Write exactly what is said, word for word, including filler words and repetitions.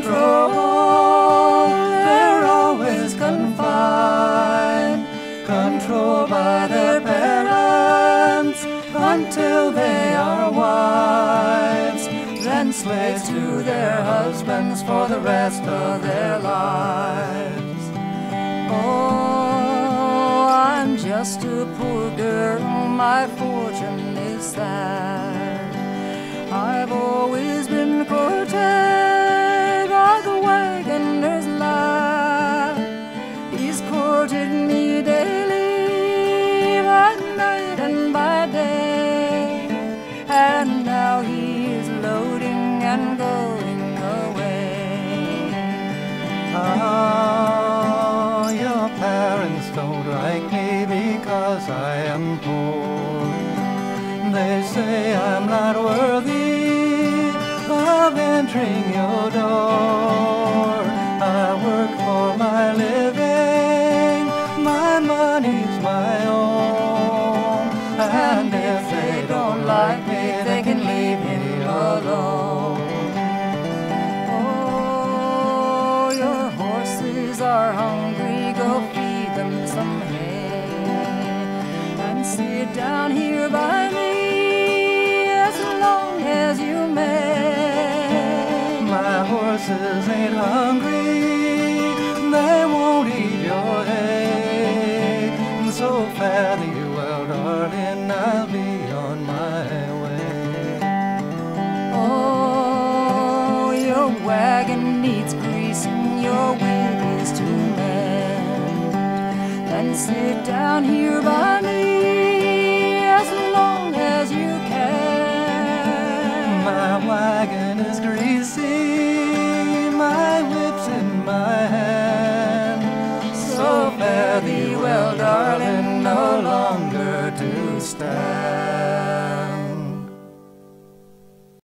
control. They're always confined, controlled by their parents until they are wives, then slaves to their husbands for the rest of their lives. Oh, I'm just a poor girl, my fortune is sad. I've always been courted by the Wagoner's lad. He's courted me daily, by night and by day, and now he is loading and going away. Ah, your parents don't like me because I am poor. They say I'm not worthy of entering your door. I work for my living, my money's my own, and if they don't like me, they can leave me alone. Oh, your horses are hungry, go feed them some hay, and sit down here by me as long as you may. My horses ain't hungry, they won't eat your hay, so fare thee well, darling, I'll be on my way. Oh, your wagon needs greasing, your wheel is to mend, then sit down here by me as long as you can. My wagon is greasy, my whip's in my hand, So fare thee well, darling, no longer to stand.